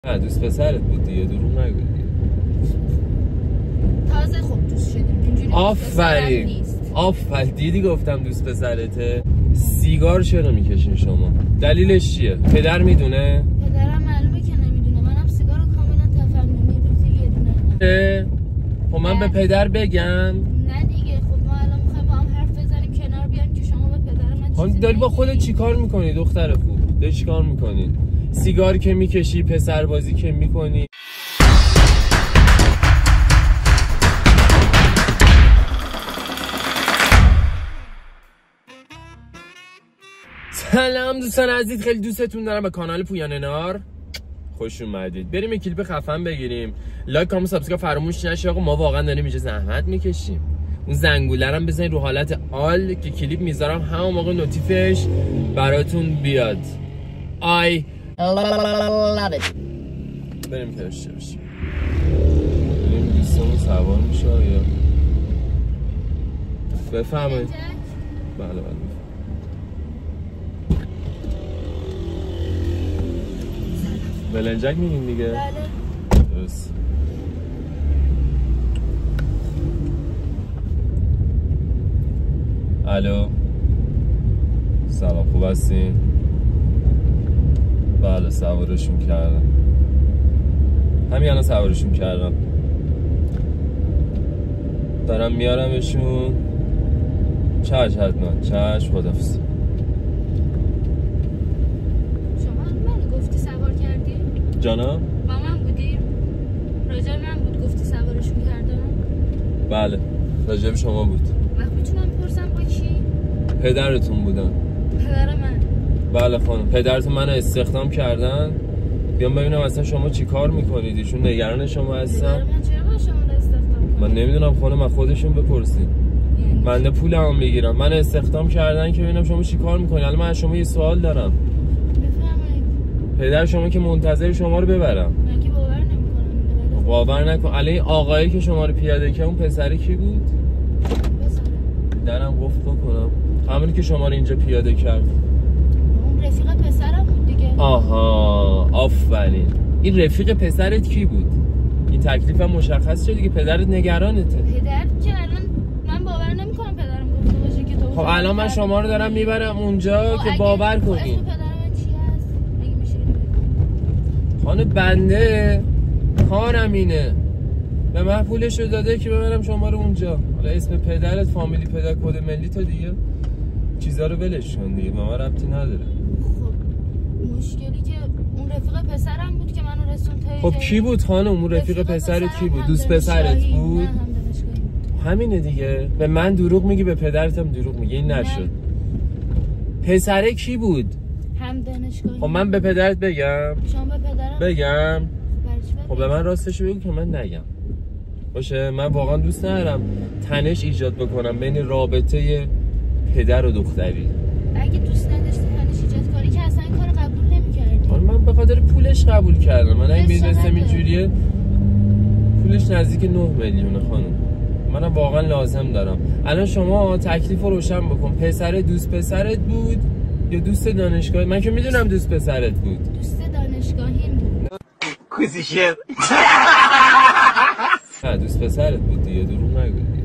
نه دوست پسرت بود دیگه، دروغ نگو دیگه. تازه خوب دوست شدیم اینجوری. آفرین آفرین، دیدی گفتم دوست پسرته. سیگار چرا میکشین شما؟ دلیلش چیه؟ پدر میدونه؟ پدرم معلومه که نمیدونه. منم سیگار رو کاملا تفننی روزی یه دونه. خب من به پدر بگم؟ نه دیگه. خب ما الان میخوایم با هم حرف بزنیم کنار بیایم که شما به پدر من چیزی داری با خودت چیکار میکنی دختر خوب؟ داری چیکار میکنی؟ سیگار که میکشی، پسر بازی که میکنی. سلام دوستان عزیز، خیلی دوستتون دارم. به کانال پویان نار خوش اومدید. بریم یک کلیپ خفن بگیریم. لایک کامنت سابسکرایب فراموش نشه. آقا ما واقعا داریم اینجا زحمت میکشیم. اون زنگوله رو بزنید رو حالت آل که کلیپ میذارم همون موقع نوتیفش براتون بیاد. I love it. بریم که داشته باشیم. بریم دوستمون سوار میشه یا بفهمید. بله بله بلنجک میگیم دیگه. بله درست. الو سلام، خوب هستین؟ بله سوارشون کردم، همین الان سوارشون کردم، دارم میارمشون. چشم حتما، چشم، خداحافظ. جانا؟ با من بودی؟ راجع من بود گفتی سوارشون کردم؟ بله راجع شما بود. وقت میتونم بپرسم با کی؟ پدرتون بودن. پدر من؟ بله خانم، پدرتون منو استخدام کردن بیام ببینم اصلا شما چی کار میکنید. ایشون نگران شما هستن. پدر من چرا با شما استخدام کنم؟ من نمیدونم خانم، از خودشون بپرسید. من پول هم بگیرم، من استخدام کردن که ببینم شما چی کار میکنید. الان من از شما یه سوال دارم. پدر شما که منتظر شما رو ببرم. من که باور نمی‌کنم. باور نکن. الان این آقایی که شما رو پیاده کرد اون پسری کی بود؟ پسر. درم گفت بکنم. همونی که شما رو اینجا پیاده کرد. اون رفیق پسرم بود دیگه. آها آفرین. این رفیق پسرت کی بود؟ این تکلیفم مشخص شد دیگه. پدرت نگرانته. پدر که الان من باور نمی‌کنم پدرم گفته باشه که تو. خب الان من شما رو دارم میبرم اونجا که باور کنین. خانه بنده کارم اینه، به من پولشو داده که ببرم شما رو اونجا. حالا اسم پدرت، فامیلی، پدر، کد ملی تا دیگه چیزا رو ولش کن دیگه، به ما ربطی نداره. خب مشکلی که اون رفیق پسرم بود که منو رسون تا. خب کی بود خانم اون رفیق پسرت کی بود؟ دوست پسرت بود؟ همینه دیگه. به من دروغ میگی، به پدرتم دروغ میگی. این نشد. پسره کی بود؟ هم دانشگاهی. خب من به پدرت بگم؟ شما به پدرم بگم؟ خب به من راستش بگو که من نگم. باشه؟ من واقعا دوست ندارم تنش ایجاد بکنم بین رابطه پدر و دختری. اگه دوست نداشتی تنش ایجاد کاری که اصلا این کارو قبول نمی‌کردی. من به خاطر پولش قبول کردم. من اگه می‌دونستم اینجوریه، پولش نزدیک 9 میلیونه خانم. منم واقعا لازم دارم. الان شما تکلیف رو روشن بکن. پسر دوست پسرت بود یا دوست دانشگاهی؟ من که میدونم دوست پسرت بود. دوست دانشگاهی بود. کوزیشه. نه دوست پسرت بود دیگه، دروغ نگو دیگه.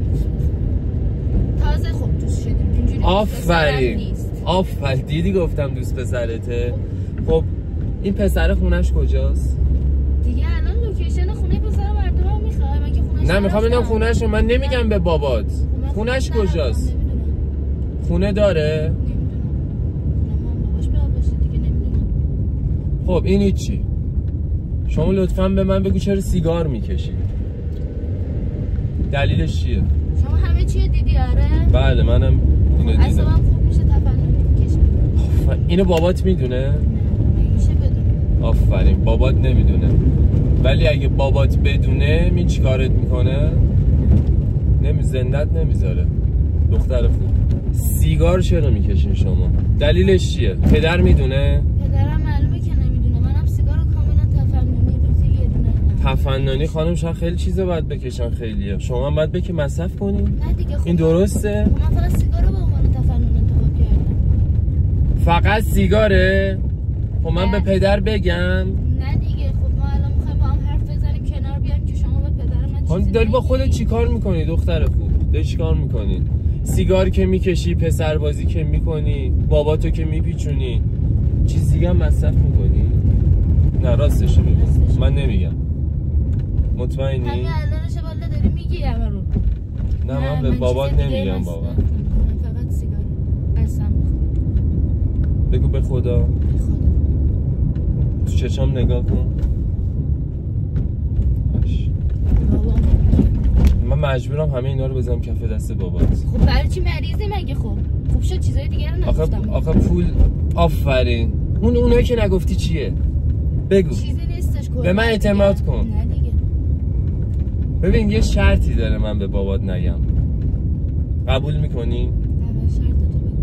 تازه خوب دوست شدیم اینجوری. آفرین آفرین، دیدی گفتم دوست پسرته. خب این پسر خونش کجاست؟ دیگه الان لوکیشن خونه پسر مردم میخوای؟ من که خونش نه میخوام ببینم خونش رو. من نمیگم به بابات. خونش کجاست؟ خونه داره؟ خب این هیچی. شما لطفاً به من بگو چرا سیگار میکشی؟ دلیلش چیه؟ شما همه چیه دیدی؟ آره بله منم اینو دیدم. اصلا خوب میشه تفننی میکشم. اینو بابات میدونه؟ نه میشه بدونه. آفرین، بابات نمیدونه. ولی اگه بابات بدونه می چی کارت میکنه؟ زندت نمیذاره. دختر خوب. سیگار چرا میکشین شما؟ دلیلش چیه؟ پدر میدونه؟ پدرم معلومه که نمیدونه. منم سیگار رو کاملا تفننی روزی یه دونه. تفننی خانم شاید خیلی چیزا باید بکشن. خیلیه. شما هم باید بکی مصرف کنین. نه دیگه. خب این درسته؟ من فقط سیگار رو به عنوان تفنن انتخاب کردم. فقط سیگاره؟ خب من به پدر بگم؟ نه دیگه. داری با خودت چیکار میکنی دختر خوب؟ داری چیکار میکنی؟ سیگار که میکشی، پسر بازی که میکنی، باباتو که میپیچونی، چیز دیگه هم مصرف میکنی؟ نه راستش بگو، من نمیگم. مطمئنی؟ همین الانش بالا داری میگی همه رو. نه من به بابات نمیگم بابا. من فقط سیگار قسم میخورم. بگو به خدا. به خدا. تو چشام نگاه کن. باش. بابا من مجبورم همه اینا رو بذارم کف دست بابات. خب برای چی مریضی مگه؟ خب شد چیزای دیگه رو نگفتم. آخه پول. آفرین. اونایی که نگفتی چیه؟ بگو. چیزی نیستش. به من اعتماد کن. نه دیگه. ببین یه شرطی داره من به بابات نگم. قبول میکنی؟ اول شرط تو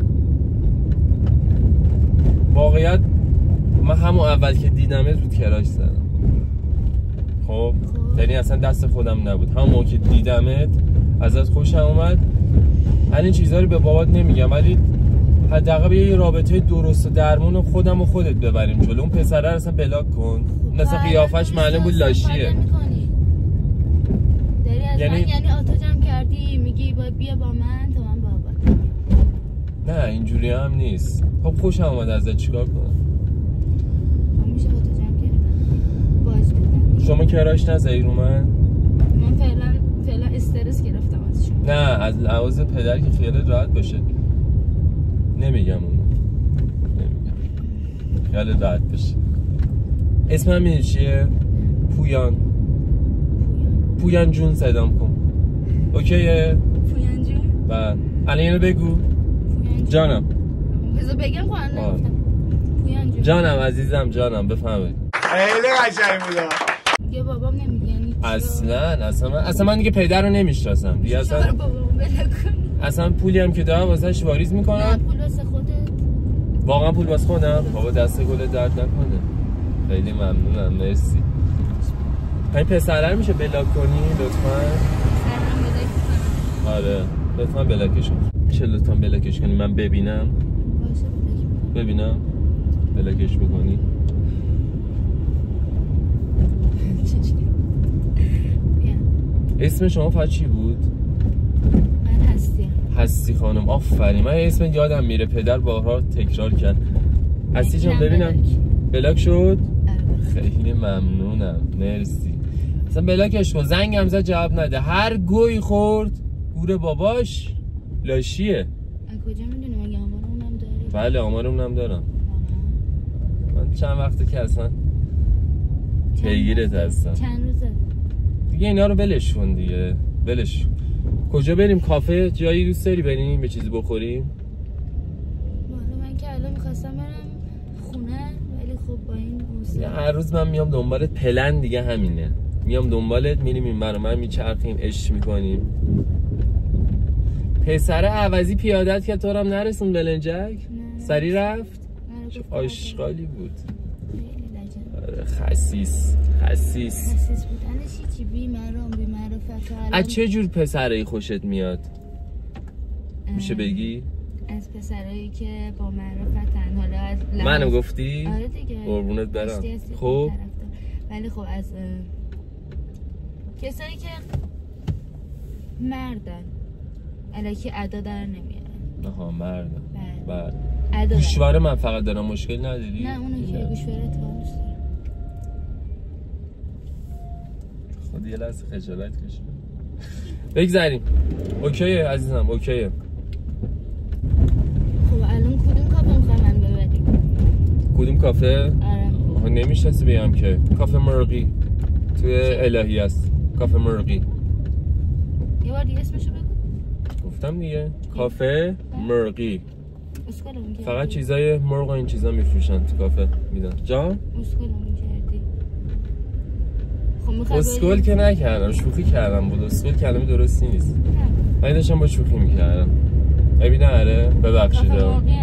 بگو. واقعیت من همون اول که دیدمت بود کراش زدم. خب یعنی اصلا دست خودم نبود. همون موقع که دیدمت ازت خوشم اومد. این چیزا رو به بابات نمیگم ولی حداقل یه رابطه درست و درمون خودم و خودت ببریم جلو. اون پسره رو اصلا بلاک کن. مثلا قیافش معلوم بود لاشیه. یعنی آتو جمع کردی میگی بیا با من تا من بابات. نه اینجوری هم نیست. خب خوشم اومد ازت چیکار کنم؟ میشه آتو جمع کردم باز بدم. شما کراش نزدی رو من فعلا استرس گرفتم از شما. نه از لحاظ پدر که خیالت راحت باشه نمیگم اونو. نمیگم خیالت راحت باشه. اسمم میدونی چیه؟ پویان جون صدام کن. اوکیه؟ پویان جون؟ بله الان اینو بگو. جانم بذار بگم خواهن نگفتم. پویان جون جانم عزیزم جانم بفهمید. خیلی قشنگ بود. دیگه بابام نمیگه یعنی اصلا من دیگه پدر رو نمیشناسم دیگه. اصلا پولی هم که دارم واسش واریز میکنم. نه پول واسه خودت. واقعا پول واسه خودم؟ بابا دست گل درد نکنه. خیلی ممنونم مرسی. این پسره رو میشه بلاک کنی لطفا؟ سرم بلاک کنم. آره لطفا بلاکش کن. میشه لطفا بلاکش کنی من ببینم؟ باشه بلاک. ببینم بلاکش میکنی؟ اسم شما فقط چی بود؟ من هستی خانم. آفرین من اسم یادم میره پدر بارها تکرار کرد. هستی جان ببینم بلاک شد؟ خیلی ممنونم مرسی. اصلا بلاکش کن. زنگم زد جواب نده. هر گوی خورد گور باباش لاشیه. از کجا میدونی مگه آمار اونم داری؟ بله آمار اونم دارم. من چند وقته که اصلا پیگیرت هستم. چند روزه دیگه اینا رو ولش کن دیگه. ولش. کجا بریم؟ کافه جایی دوست داری بریم به چیزی بخوریم؟ والا من که الان میخواستم برم خونه ولی خب با این موسیقی هر روز من میام دنبالت. پلن دیگه همینه. میام دنبالت میریم این من میچرخیم عشق میکنیم. پسر عوضی پیادت که تو هم نرسون بلنجک سری رفت. چه آشغالی بود. خسیس بودنش چی بی معرفت. از چه جور پسرایی خوشت میاد؟ میشه بگی؟ از پسرایی که با معرفتن. حالا از منو گفتی؟ آره دیگه قربونت برم. خب ولی خب از کسایی که مردن الکی ادا در نمیارن. آها مردن. بله گوشواره من فقط دارم مشکل نداری؟ نه اونو که گوشواره اتفاقش داره. خود یه لحظه خجالت کشید. بگذاریم. اوکیه عزیزم اوکیه. خب الان کدوم کافه میخوای من ببریم؟ کدوم کافه؟ آره نمیشناسی بگم که. کافه مرغی توی الهی است. کافه مرغی. یه بار دیگه اسمشو بگو. گفتم دیگه کافه مرغی. اسکلمون کردی. فقط چیزای مرغ و این چیزا میفروشن تو کافه میدن. جان؟ اسکلمون کردی. خب میخوای اسکل که نکردم شوخی کردم بود. اسکل کلمه درستی نیست. من داشتم با شوخی میکردم. ببین آره ببخشید.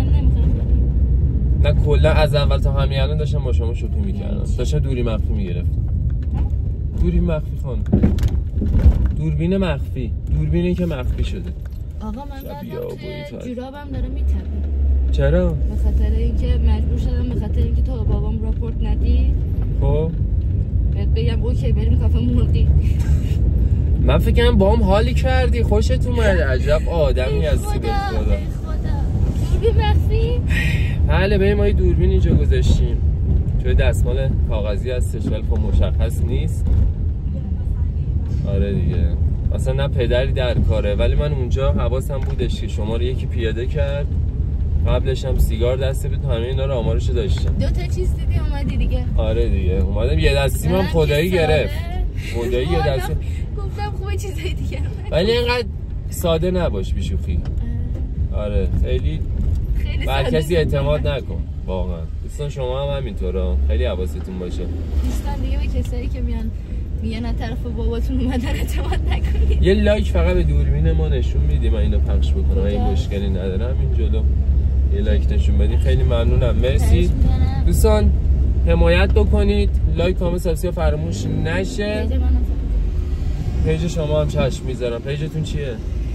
نه کلا از اول تا همین الان داشتم با شما شوخی میکردم. داشتم دوری مخفی میگرفتم. دوری مخفی خانم. دوربین مخفی. دوربینی که مخفی شده. آقا من بعدم که جورابم داره میتپه. چرا؟ به خاطر اینکه مجبور شدم به خاطر اینکه تو بابام راپورت ندی. خب بهت بگم اوکی بریم کافه مرغی. من فکر کنم با هم حالی کردی، خوشت اومد. عجب آدمی هستی به خدا. دوربین مخفی؟ بله بریم، ما یه دوربین اینجا گذاشتیم، توی دستمال کاغذی هستش ولی خب مشخص نیست. آره دیگه اصلا نه پدری در کاره، ولی من اونجا حواسم بودش که شما رو یکی پیاده کرد، قبلش هم سیگار دسته بود، همه اینا رو آمارشو داشتم. 2 تا چیز دیدی اومدی دیگه. آره دیگه اومدم یه دستی من خدایی گرفت، خدایی یه دستی گفتم خوبه چیزای دیگه، ولی اینقدر ساده نباش بیشوخی. آره خیلی بر کسی اعتماد نکن واقعا. دوستان شما هم همینطورا، خیلی حواستون باشه. دوستان دیگه به کسایی که میگن از طرف باباتون اومدن اعتماد نکنید. یه لایک فقط به دوربین ما نشون میدی، من اینو پخش بکنم، این مشکلی ندارم. این جلو یه لایک نشون بدی، خیلی ممنونم. مرسی دوستان، حمایت بکنید، لایک کامنت سابسکرایب فراموش نشه. پیج شما هم چشم میذارم. پیجتون چیه؟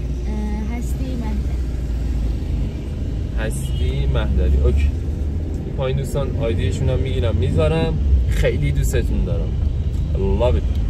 هستی مهدری. اوکی. این پایین دوستان آیدیشون هم میگیرم میذارم. خیلی دوستتون دارم. I love it.